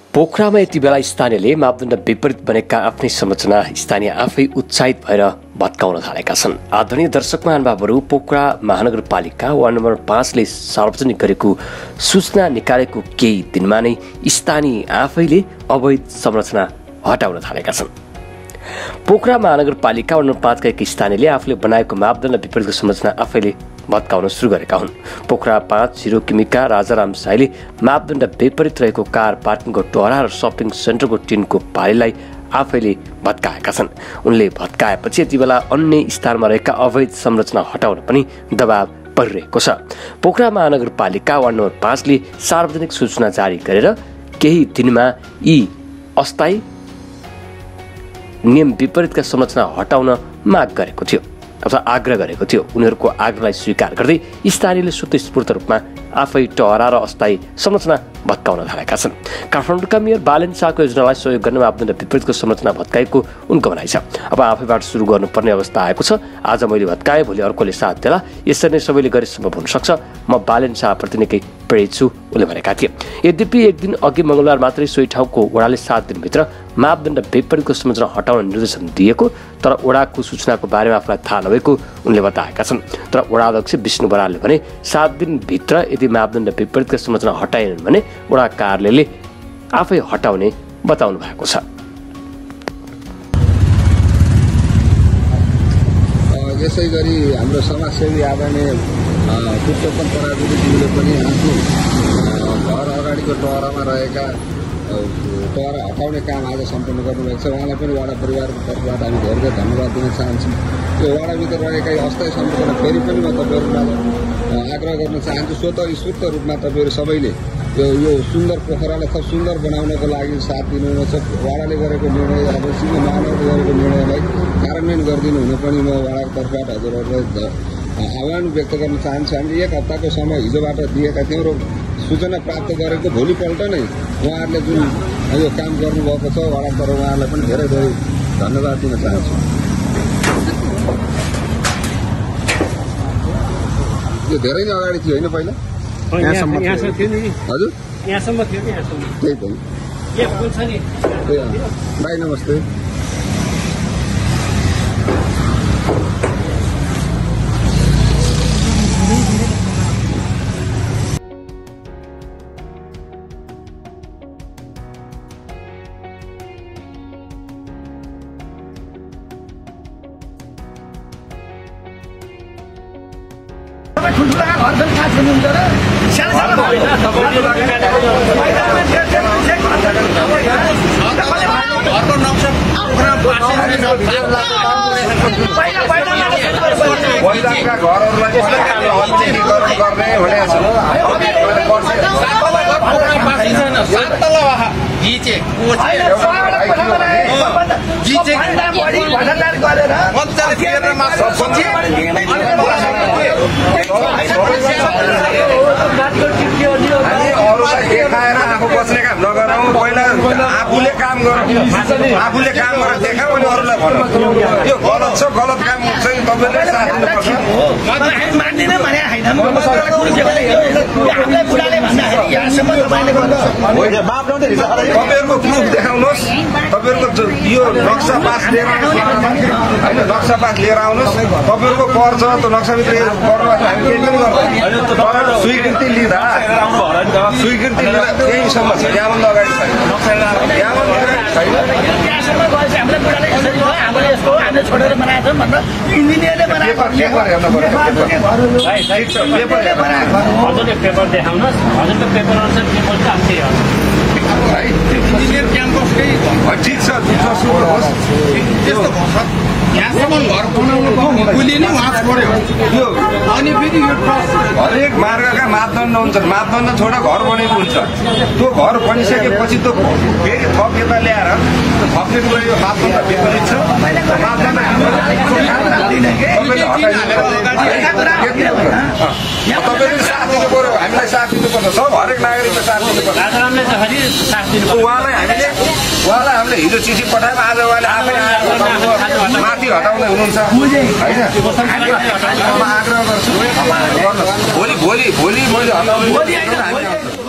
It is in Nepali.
पोखरामा यति बेला स्थानीयले मापदण्ड विपरीत बनेका आफ्नै संरचना स्थानीय आफै उत्साहित भएर भत्काउन थालेका छन्। आदरणीय दर्शक महानुभावहरू, पोखरा महानगरपालिका वार्ड नम्बर 5 ले सार्वजनिक गरेको सूचना निकालेको केही दिनमा नै स्थानीय आफैले अवैध संरचना हटाउन थालेका छन्। पोखरा महानगरपालिका वार्ड नम्बर 5 का एक स्थानीयले आफूले बनाएको मापदण्ड विपरीतको संरचना आफैले भत्काउन सुरु गरेका हुन्। पोखरा 5 किमीका राजाराम साईले मापदण्ड विपरीत रहेको कार पार्किङको टोहरा र सपिङ सेन्टरको टिनको पालीलाई आफैले भत्काएका छन्। उनले भत्काएपछि यति बेला अन्य स्थानमा रहेका अवैध संरचना हटाउन पनि दबाव परिरहेको छ। पोखरा महानगरपालिका वार्ड नम्बर 5 ले सार्वजनिक सूचना जारी गरेर केही दिनमा यी अस्थायी नियम विपरीतका संरचना हटाउन माग गरेको थियो अथवा आग्रह गरेको थियो। उनीहरूको आग्रहलाई स्वीकार गर्दै स्थानीयले स्वतस्फूर्त रूपमा आफै टहरा र अस्थायी संरचना भत्काउन थालेका छन्। काठमाडौँका मेयर बालेन शाहको योजनालाई सहयोग गर्ने मापदण्ड विपरीतको संरचना भत्काएको उनको भनाइ छ। अब आफैबाट सुरु गर्नुपर्ने अवस्था आएको छ। आज मैले भत्काएँ, भोलि अर्कोले साथ देला, यसरी नै सबैले गरे सम्भव हुन सक्छ। म बालेन शाहप्रति निकै प्रेरित छु, उनले भनेका थिए। यद्यपि एक दिन अघि मंगलबार मात्रै सोही ठाउँको वडाले 7 दिनभित्र मापदण्ड विपरीतको संरचना हटाउन निर्देशन दिएको, तर वडाको सूचनाको बारेमा आफूलाई थाहा नभएको उनले बताएका छन्। तर वडा अध्यक्ष विष्णु बरालले भने 7 दिनभित्र यदि मापदण्ड विपरीतका संरचना हटाएनन् भने वडा कार्यालयले आफै हटाउने बताउनु भएको छ। यसै गरी हाम्रो समाजसेवी आदरणीय पुष्पकन पराजुलीज्यूले पनि आफ्नो घर अगाडिको टहरामा रहेका टहरा हटाउने काम आज सम्पन्न गर्नुभएको छ। उहाँलाई पनि वडा परिवारको तर्फबाट हामी धेरै धन्यवाद दिन चाहन्छौँ। यो वडाभित्र रहेका अस्थायी संरचना फेरि पनि म तपाईँहरूलाई आग्रह गर्न चाहन्छु। स्वतः स्फूर्त रूपमा तपाईँहरू सबैले यो सुन्दर पोखरालाई थप सुन्दर बनाउनको लागि साथ दिनुहुनेछ। वडाले गरेको निर्णय, अब सिङ्गो महानगरले गरेको निर्णयलाई कार्यान्वयन गरिदिनु हुन पनि म वडाको तर्फबाट हजुरहरूलाई आह्वान व्यक्त गर्न चाहन्छु। हामीले 1 हप्ताको समय हिजोबाट दिएका थियौँ र सूचना प्राप्त गरेको भोलिपल्ट नै उहाँहरूले जुन यो काम गर्नुभएको छ वडा तर उहाँहरूलाई पनि धेरै धेरै धन्यवाद दिन चाहन्छु। यो धेरै नै अगाडि थियो होइन, पहिला हजुर यहाँसम्म थियो नि, त्यही त भाइ नमस्ते। देखाएर आफू बस्ने काम नगरौँ, पहिला आफूले काम गरौँ, आफूले काम गरेर देखाऊ अनि अरूलाई भनौँ। यो गलत छ, गलत काम चाहिँ तपाईँले साथ दिनुपर्छ। तपाईँहरूको प्रुफ देखाउनुहोस्, तपाईँहरूको यो नक्सा पास लिएर आउनुहोस् होइन, नक्सा पास लिएर आउनुहोस्। तपाईँहरूको कर छ, त्यो नक्साभित्र गर्नु हामी केही पनि गर्दैन। स्वीकृति लिँदा यहीसम्म छ, यहाँभन्दा अगाडि छैन, यहाँभन्दा अगाडि छैन। पेपर देखाउनुहोस्, हजुरको पेपर अनुसार के बोल्छ त्यही हो। इन्जिनियर क्याम्पसकै ठिक छ, होस् त्यस्तो यहाँसम्म घर बनाउनु कसले नै वाच गर्यो। यो अनि फेरि यो हरेक मार्गका मापदण्ड हुन्छ, मापदण्ड छोडा घर बनेको हुन्छ। त्यो घर बनिसकेपछि त फेरि थप यता ल्याएर थपिएको यो मापदण्ड विपरीत छ। तपाईँले साथ दिनु पर्यो, हामीलाई साथ दिनुपर्छ, सब हरेक नागरिकले साथ दिनुपर्छ। उहाँलाई हामीले हिजो चिठी पठायौँ, आज उहाँले आफै माथि हटाउँदै हुनुहुन्छ होइन। आग्रह गर्छु भोलि मैले हटाउँदै